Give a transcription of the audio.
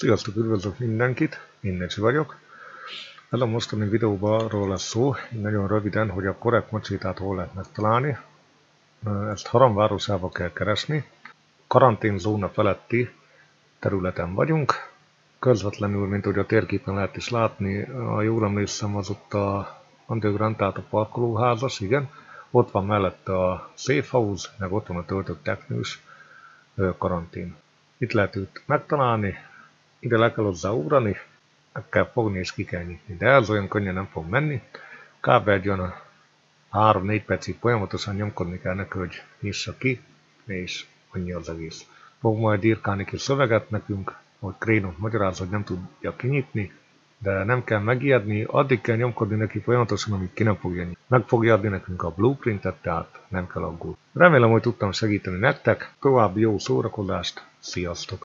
Sziasztok, üdvözlök mindenkit, én Necsi vagyok. Ez a mostani videóban arról lesz szó, nagyon röviden, hogy a korrekt macsétát hol lehet megtalálni. Ezt Haram városába kell keresni. Karanténzóna feletti területen vagyunk. Közvetlenül, mint hogy a térképen lehet is látni, ha jól emlékszem, az ott a underground, tehát a parkolóházas, igen. Ott van mellette a safe house, meg ott van a töltött teknős karantén. Itt lehet őt megtalálni. Ide le kell hozzá ugrani, meg kell fogni és ki kell nyitni, de ez olyan könnyen nem fog menni. Kb. Egy olyan 3-4 percig folyamatosan nyomkodni kell neki, hogy nyissa ki, és annyi az egész. Fog majd írkálni ki szöveget nekünk, hogy Krénok magyaráz, hogy nem tudja kinyitni, de nem kell megijedni, addig kell nyomkodni neki folyamatosan, amíg ki nem fogja nyitni. Meg fogja adni nekünk a blueprintet, tehát nem kell aggódni. Remélem, hogy tudtam segíteni nektek, további jó szórakozást, sziasztok!